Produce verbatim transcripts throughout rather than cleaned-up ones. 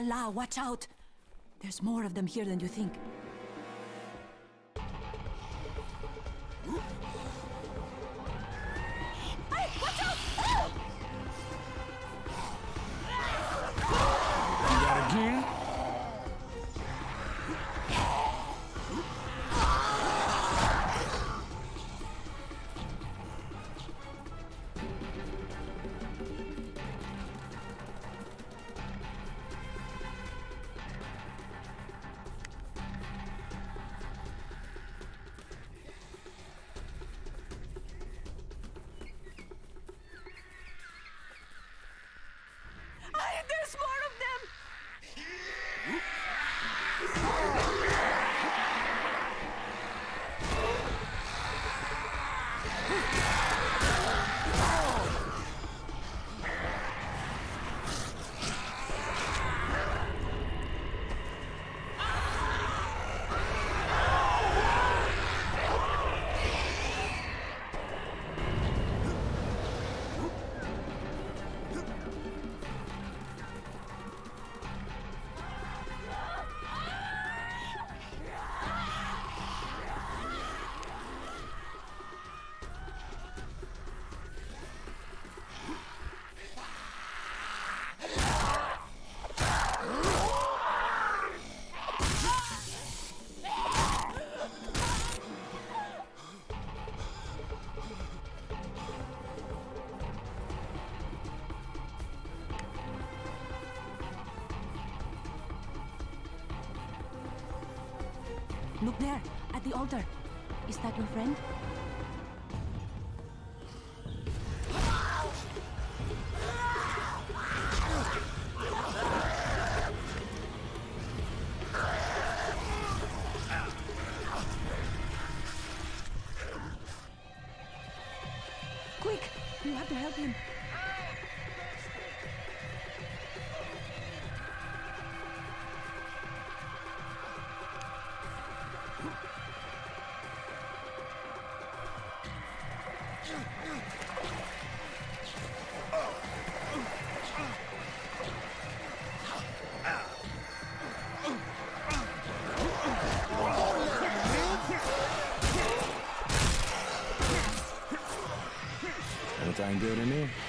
Allah, watch out! There's more of them here than you think. Hey, watch out! You got a gear? There's more of them! Look there, at the altar. Is that your friend? Quick! You have to help him. Anything good in there?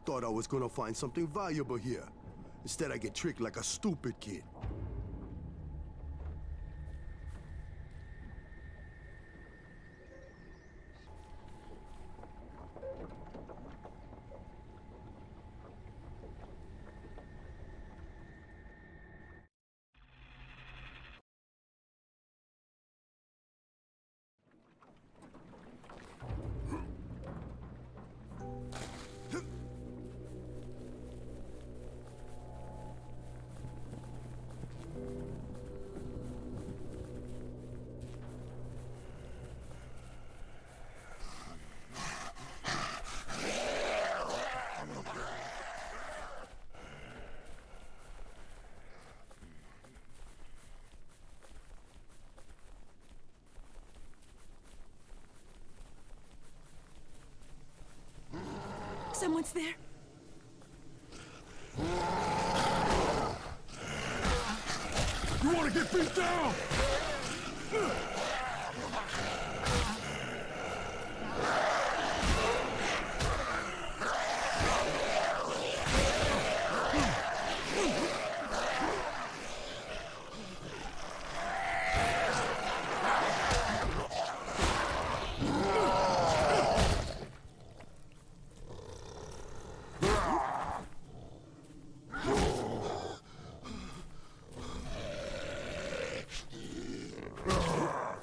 thought I was gonna find something valuable here. Instead, I get tricked like a stupid kid. Someone's there. You wanna get beat down? Ugh!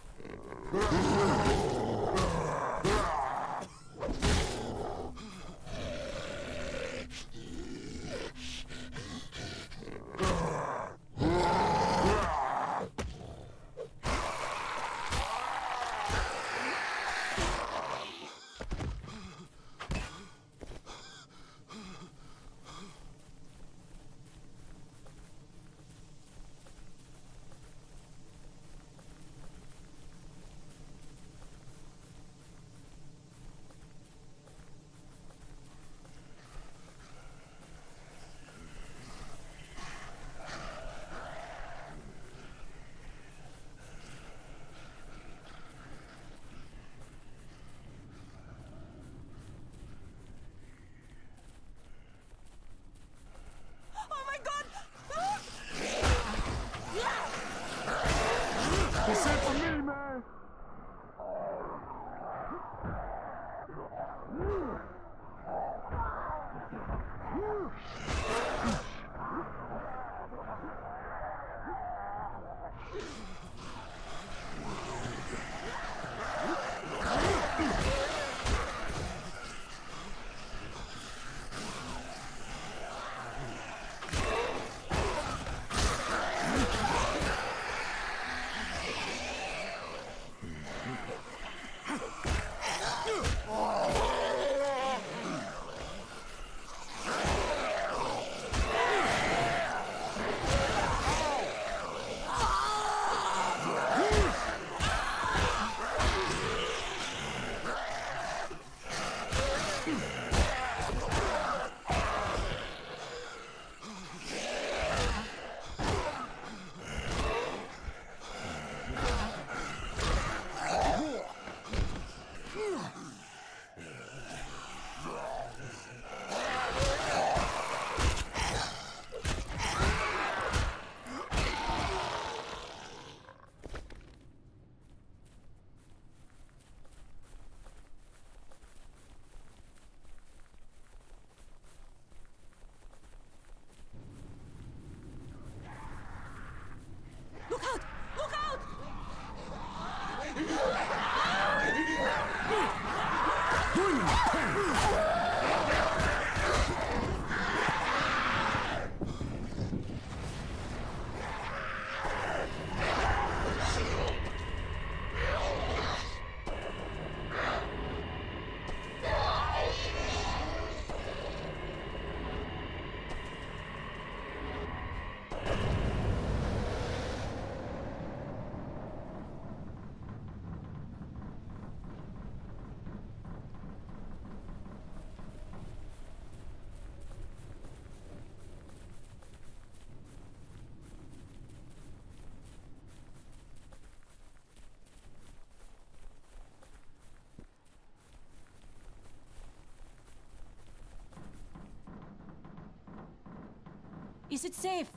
Is it safe?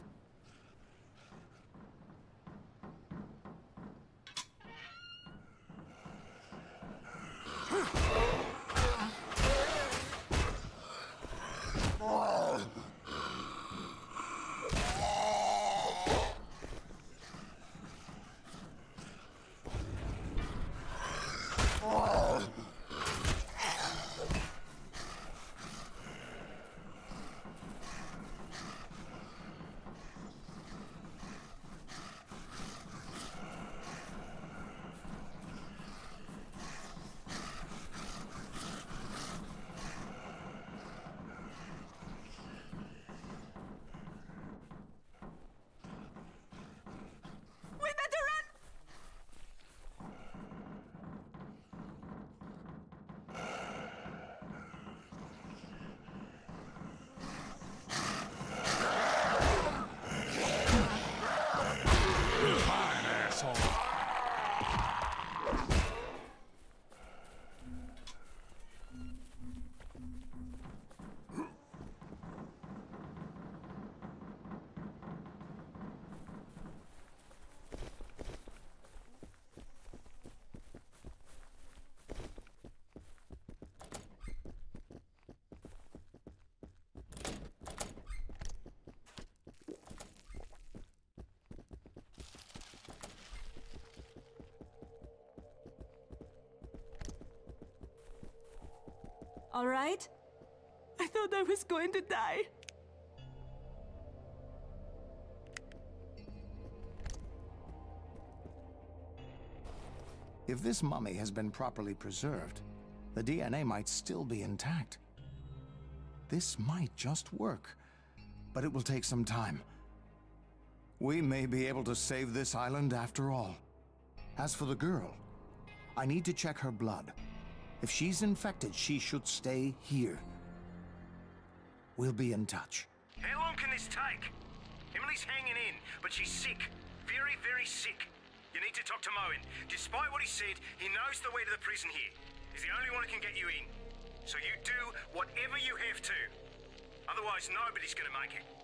All right? I thought I was going to die. If this mummy has been properly preserved, the D N A might still be intact. This might just work, but it will take some time. We may be able to save this island after all. As for the girl, I need to check her blood. If she's infected, she should stay here. We'll be in touch. How long can this take? Emily's hanging in, but she's sick. Very, very sick. You need to talk to Moen. Despite what he said, he knows the way to the prison here. He's the only one who can get you in. So you do whatever you have to. Otherwise, nobody's gonna make it.